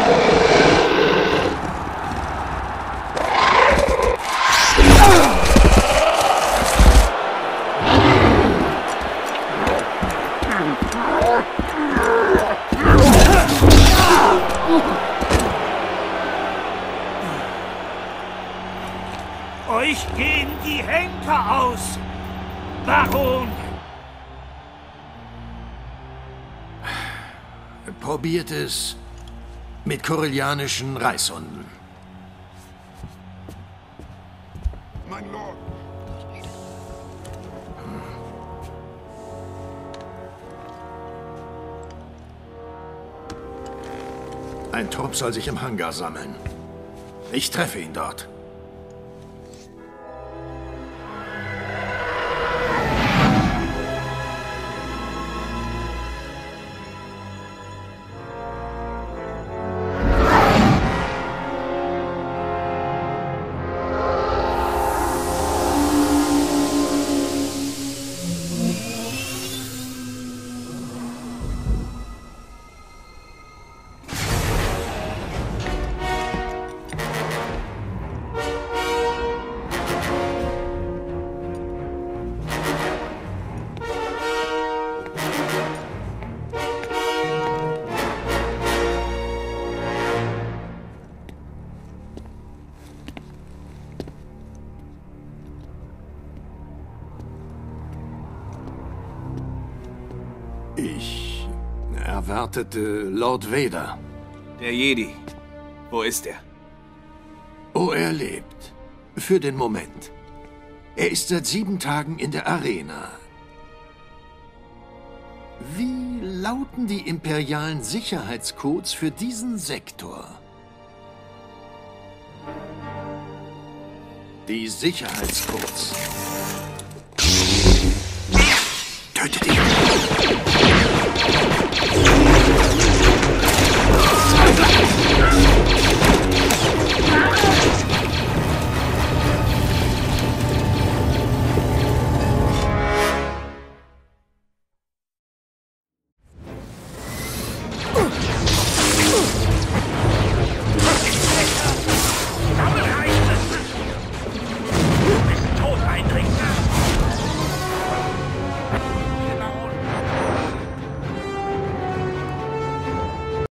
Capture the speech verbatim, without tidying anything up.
Euch gehen die Henker aus, Baron! Probiert es mit korellianischen Reishunden. Mein Lord. Ein Trupp soll sich im Hangar sammeln. Ich treffe ihn dort. Ich erwartete Lord Vader. Der Jedi. Wo ist er? Oh, er lebt. Für den Moment. Er ist seit sieben Tagen in der Arena. Wie lauten die imperialen Sicherheitscodes für diesen Sektor? Die Sicherheitscodes. Tötet ihn!